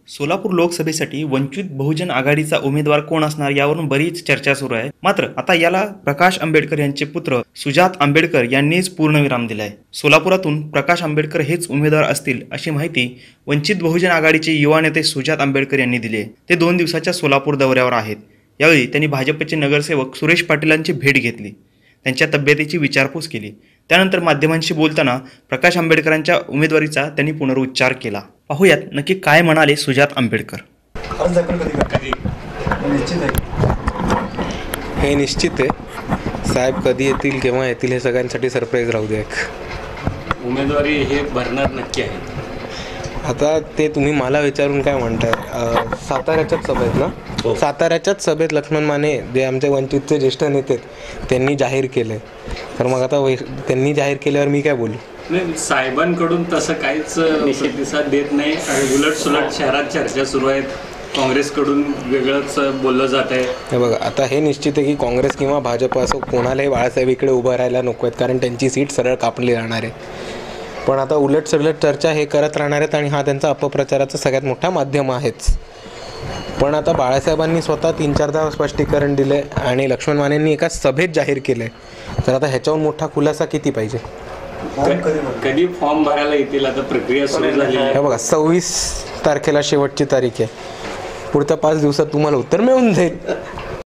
सोलापूर लोकसभेसाठी वंचित बहुजन आघाडीचा उमेदवार कोण असणार यावरून बरीच चर्चा सुरू आहे. मात्र आता याला प्रकाश आंबेडकर यांचे पुत्र सुजात आंबेडकर यांनीच पूर्णविराम दिलाय. सोलापुरातून प्रकाश आंबेडकर हेच उमेदवार असतील अशी माहिती वंचित बहुजन आघाडीचे युवा नेते सुजात आंबेडकर यांनी दिली आहे. ते 2 दिवसाच्या सोलापूर दौऱ्यावर आहेत. यावेळी त्यांनी भाजपचे नगरसेवक सुरेश पाटीलांची भेट घेतली, त्यांच्या तब्येतीची विचारपूस केली. त्यानंतर माध्यमांशी बोलताना प्रकाश आंबेडकरांच्या उमेदवारीचा त्यांनी पुनरुच्चार केला. पाहूयात नक्की काय म्हणाले सुजात आंबेडकर. हे निश्चित आहे. साहेब कधी येतील, केव्हा येतील हे सगळ्यांसाठी सरप्राईज राहू द्या. उमेदवारी हे भरणार नक्की आहे. आता ते तुम्ही मला विचारून काय म्हणताय? साताऱ्याच्याच सभेत ना, साताऱ्याच्याच सभेत लक्ष्मण माने जे आमचे वंचितचे ज्येष्ठ नेते त्यांनी जाहीर केले. तर मग आता त्यांनी जाहीर केल्यावर मी काय बोलू? नाही, साहेबांकडून तसं काहीच प्रतिसाद देत नाही. उलट सुलट शहरात चर्चा सुरू आहेत. काँग्रेसकडून वेगळंच बोललं जात आहे. हे बघा, आता हे निश्चित आहे की काँग्रेस किंवा भाजप असं कोणालाही बाळासाहेब इकडे उभं राहायला नको आहेत, कारण त्यांची सीट सरळ कापली जाणार आहे. पण आता उलट सलट चर्चा हे करत राहणार आहेत आणि हा त्यांचा अपप्रचाराचा सगळ्यात मोठा माध्यम आहेच. पण आता बाळासाहेबांनी स्वतः 3-4दा स्पष्टीकरण दिले आणि लक्ष्मण मानेंनी एका सभेत जाहीर केले. तर आता ह्याच्याहून मोठा खुलासा किती पाहिजे? कधी फॉर्म भरायला येतील? आता प्रक्रिया सुरू झाली आहे. हे बघा, 26 तारखेला शेवटची तारीख आहे. पुढच्या 5 दिवसात तुम्हाला उत्तर मिळून जाईल.